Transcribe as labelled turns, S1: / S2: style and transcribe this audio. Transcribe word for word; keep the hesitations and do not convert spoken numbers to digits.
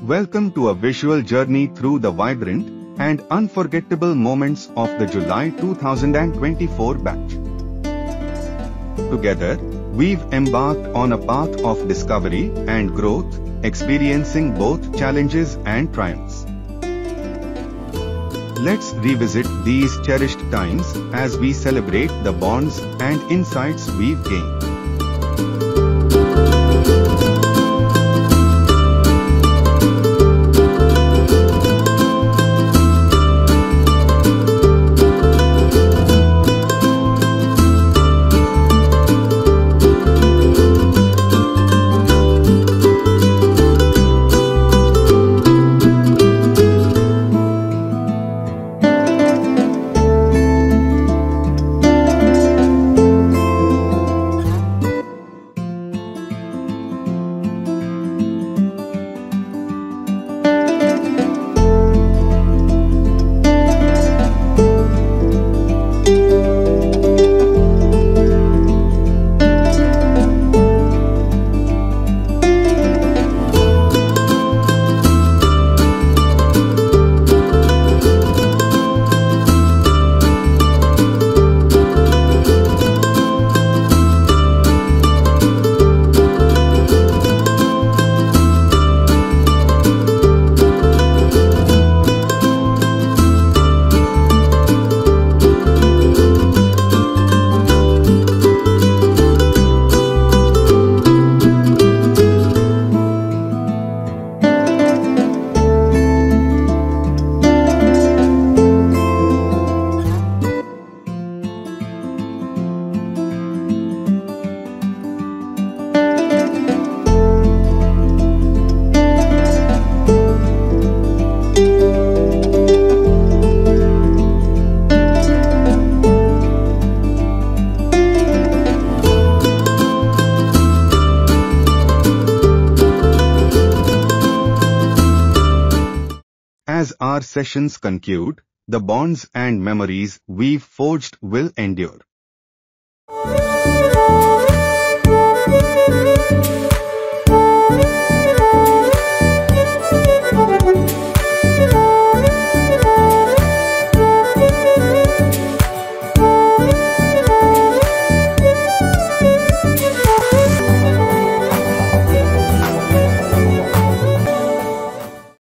S1: Welcome to a visual journey through the vibrant and unforgettable moments of the July two thousand twenty-four batch. Together, we've embarked on a path of discovery and growth, experiencing both challenges and triumphs. Let's revisit these cherished times as we celebrate the bonds and insights we've gained. As our sessions conclude, the bonds and memories we've forged will endure.